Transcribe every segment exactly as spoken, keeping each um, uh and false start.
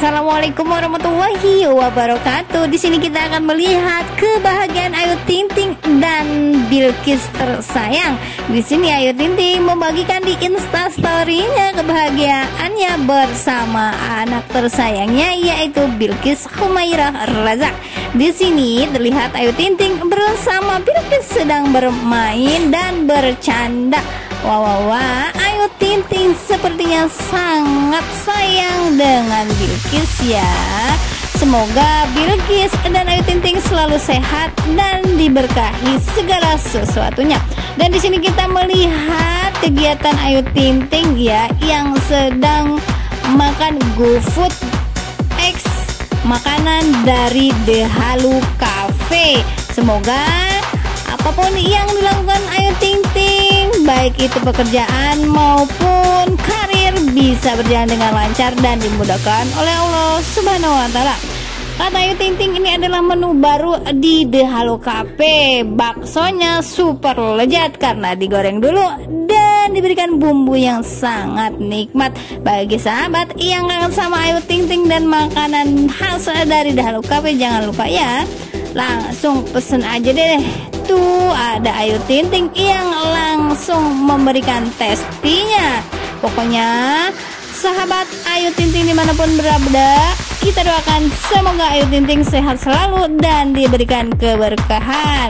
Assalamualaikum warahmatullahi wabarakatuh. Di sini kita akan melihat kebahagiaan Ayu Ting Ting dan Bilqis tersayang. Di sini Ayu Ting Ting membagikan di Instastory-nya kebahagiaannya bersama anak tersayangnya, yaitu Bilqis Humairah Razak. Di sini terlihat Ayu Ting Ting bersama Bilqis sedang bermain dan bercanda. Wah, wah, wah, Ayu Ting Ting sepertinya sangat sayang dengan Bilqis ya. Semoga Bilqis dan Ayu Ting Ting selalu sehat dan diberkahi segala sesuatunya. Dan di sini kita melihat kegiatan Ayu Ting Ting ya, yang sedang makan GoFood X makanan dari The Halu Cafe. Semoga apapun yang dilakukan Ayu Ting Ting, baik itu pekerjaan maupun karir, bisa berjalan dengan lancar dan dimudahkan oleh Allah Subhanahu wa Ta'ala. Kata Ayu Ting Ting, ini adalah menu baru di The Halu Cafe. Baksonya super lezat karena digoreng dulu dan diberikan bumbu yang sangat nikmat. Bagi sahabat yang kangen sama Ayu Ting Ting dan makanan khas dari The Halu Cafe, jangan lupa ya, langsung pesen aja deh. Tuh ada Ayu Ting Ting yang langsung memberikan testinya. Pokoknya sahabat Ayu Ting Ting dimanapun berada, kita doakan semoga Ayu Ting Ting sehat selalu dan diberikan keberkahan.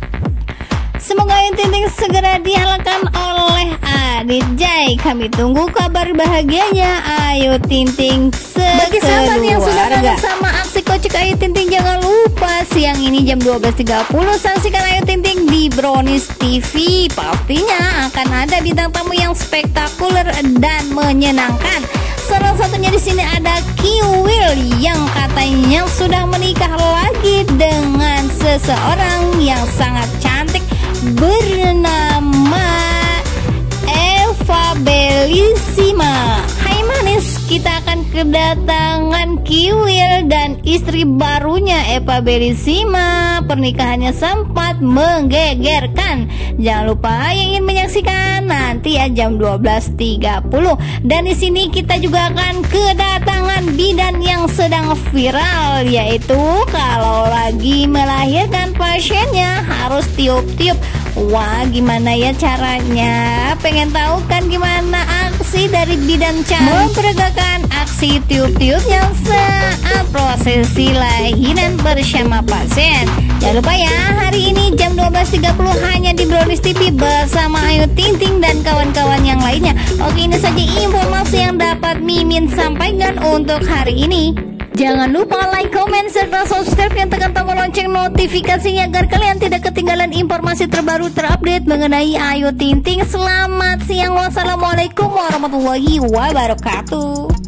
Semoga Ayu Ting Ting segera dihalalkan oleh Adijay. Kami tunggu kabar bahagianya Ayu Ting Ting sekeluarga. Bagi sahabat yang sudah kangen sama aksi kocak Ayu Ting Ting, jangan lupa siang ini jam dua belas tiga puluh saksikan Ayu Ting Ting di Brownies T V. Pastinya akan ada bintang tamu yang spektakuler dan menyenangkan. Salah satunya di sini ada Kiwil yang katanya sudah menikah lagi dengan seseorang yang sangat cantik bernama Eva Bellissima. Hai manis, kita akan kedatangan Kiwil dan istri barunya Eva Bellissima. Pernikahannya sempat menggegerkan. Jangan lupa yang ingin menyaksikan nanti ya jam dua belas tiga puluh. Dan di sini kita juga akan kedatangan bidan yang sedang viral, yaitu kalau lagi melahirkan pasiennya harus tiup-tiup. Wah, gimana ya caranya? Pengen tahu kan gimana aksi dari bidan cantik memperagakan aksi tiup-tiupnya saat prosesi lahiran bersama pasien. Jangan lupa ya, hari ini jam dua belas tiga puluh hanya di Brownies T V bersama Ayu Ting Ting dan kawan-kawan yang lainnya. Oke, ini saja informasi yang dapat Mimin sampaikan untuk hari ini. Jangan lupa like, comment, serta subscribe yang tekan tombol lonceng notifikasinya agar kalian tidak ketinggalan informasi terbaru terupdate mengenai Ayu Ting Ting. Selamat siang, wassalamualaikum warahmatullahi wabarakatuh.